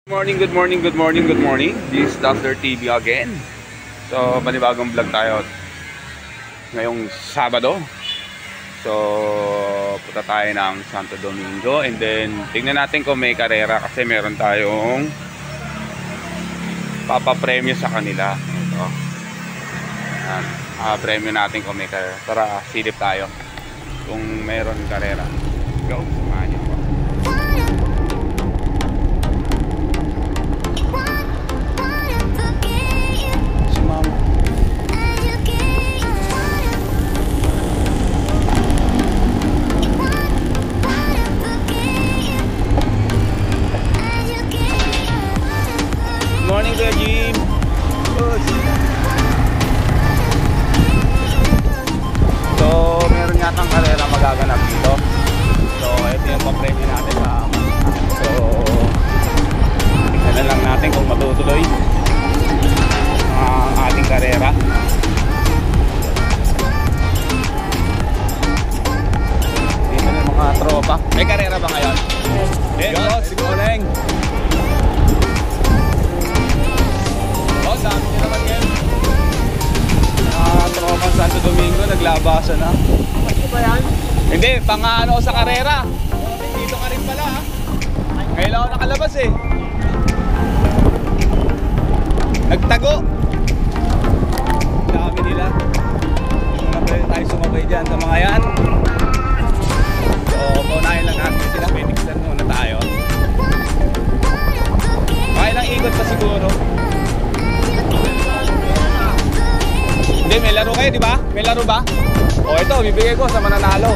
Good morning. This is Dr. TV again. So, panibagong vlog tayo ngayong Sabado. So, punta tayo ng Santo Domingo and then tingnan natin kung may karera kasi meron tayong papapremyo sa kanila. Ito. Premyo natin kung may karera. Tara, silip tayo kung meron karera. Go, samahan niyo ako. Morning, Kuya Jim. So, meron yatang karera magaganap dito. So, ito yung papremyo natin sa So, tingnan lang natin kung matutuloy ang ating karera. Dito na mga tropa. May karera ba ngayon? Yes, good morning. Dami nyo naman yan. Tropang Santo Domingo, naglabasan na. Pati ba yan? Hindi, pang ano sa karera. Dito ka rin pala ha. Ngayon ako nakalabas eh. Nagtago. Dami nila. Wala pwede tayo sumabay dyan sa mga yan. So, paunahin lang natin sila. May tiksan muna tayo. Kaya lang ikot pa siguro. Hindi, may laro kayo, di ba? May laro ba? O ito, bibigay ko sa mananalo.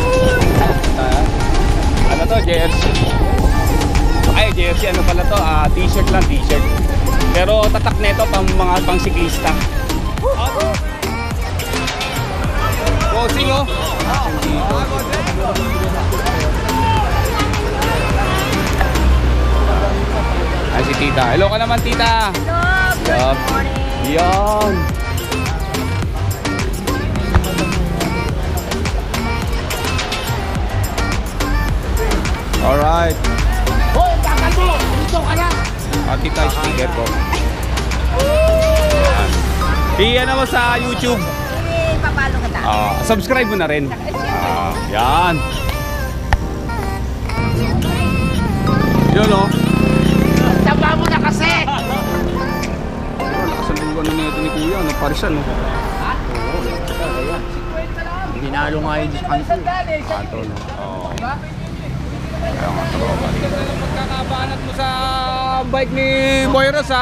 Ano to? Jersey. Ay, jersey. Ano pala to? T-shirt lang, t-shirt. Pero tatak nito pang mga pang siklista. Bossing oh. Ay, si tita. Hello ka naman, tita. Hello, good morning. Yan. Alright. Hoy, bakal mo! Dito ka na! Ati tayo sticker ko. Iyan naman sa YouTube. Sige, papalo ka ta. Subscribe mo na rin. Yan. Yun o. Taba mo na kasi! Nakasalugan na nito ni Kuya. Nagparisan o. Ha? Hinalo nga yun sa kanto. Kanto no. Oo. Kaya nga tropa dito. Magkakabanat mo sa bike ni Boyros ha.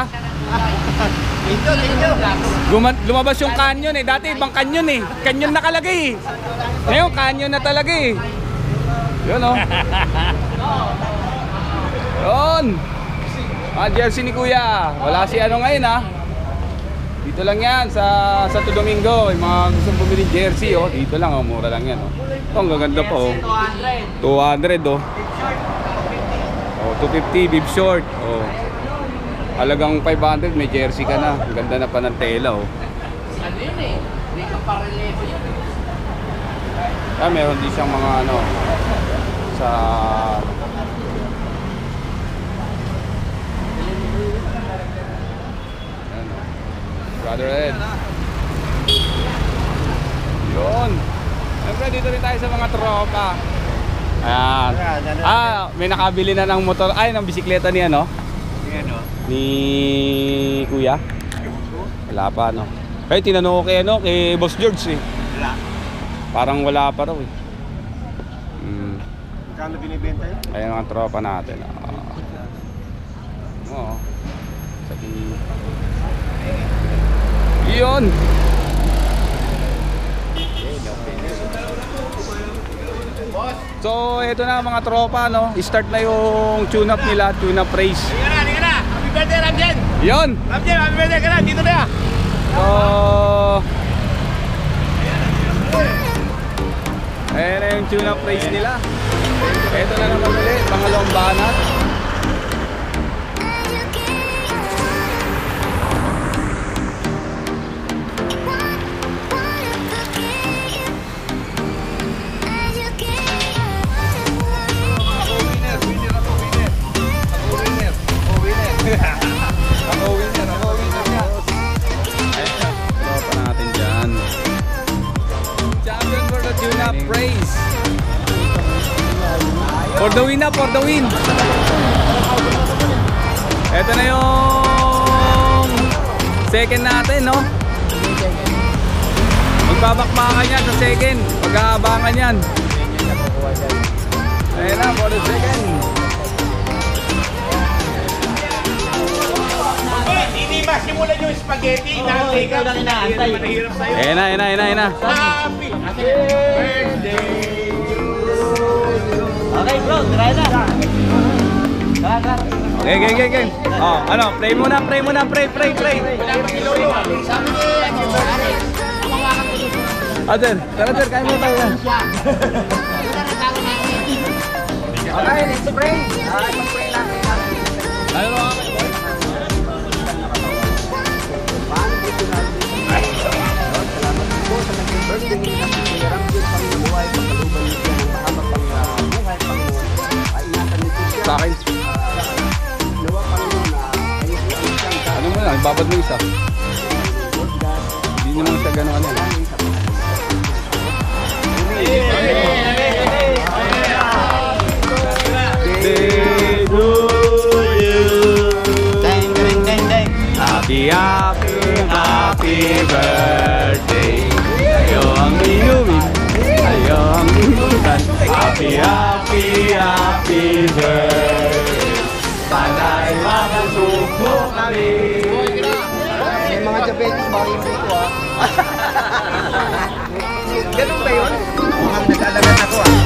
Lumabas yung canyon eh. Dati ibang canyon eh. Canyon nakalagay eh. Ngayon canyon na talaga eh. Yun o. Yun. Jersey ni Kuya. Wala si ano ngayon ha. Dito lang yan sa Santo Domingo. Yung mga gustong bumili jersey oh. Dito lang oh. Mura lang yan oh. Ito ang gaganda pa oh. 200 oh. Oh, 250 bib short. Oh. Halagang 500 may jersey ka na. Ang ganda na pa ng tela oh. Ano yun eh? Hindi ka parelevo yun. Meron din siyang mga ano sa Brother Ed. Yun. Siyempre dito rin tayo sa mga tropa. Ayan. May nakabili na ng motor. Ay, ng bisikleta ni ano? Ni Kuya. Wala pa no. Kaya tinanong ko kay ano, kay Boss George eh. Wala. Parang wala pa raw eh. Kano binibenta yun? Ayan ang tropa natin. Oo. Sabi yun. So ito na mga tropa no. Start na yung tune-up nila, tune-up race. Hindi ka na! Happy birthday, Ramjen! Yun. Ramjen, happy birthday ka na! Dito na! So ayan na yung tune-up race nila. Ito na naman ulit, pangalawang banat. the win na, for the win. Ito na yung second natin, no? Magbabakbakan yan sa second. Mag-aabangan yan. Ayan na, for the second. Hindi ba simulan yung spaghetti? Naantay ka. Mahirap sa'yo. Ayan na, ayan na, ayan na, ayan na. Happy birthday. Okay bro, try na. Okay. Oh, ano, pray muna, pray. Sabi ni, Alex, hawakan ko yung Aden, tara, kain mo tayo yan. siya. Ito na natawa namin. Okay, let's pray. Mag-pray natin. Ano mo sa akin? Ano mo lang, babad mo isa. Hindi naman siya gano'n ano. Happy birthday. Ayo ang inumin, ayo ang inutan. Happy birthday. Panay makasuko kami. May mga diabetes ba yung dito ah? Ganun ba yun? Mukhang nag-alagan ako ah.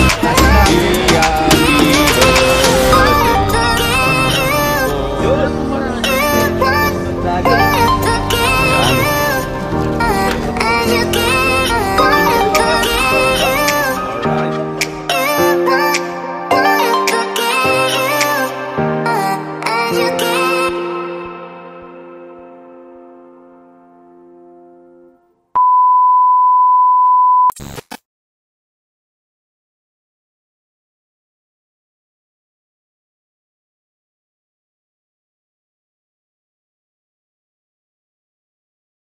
Happy birthday.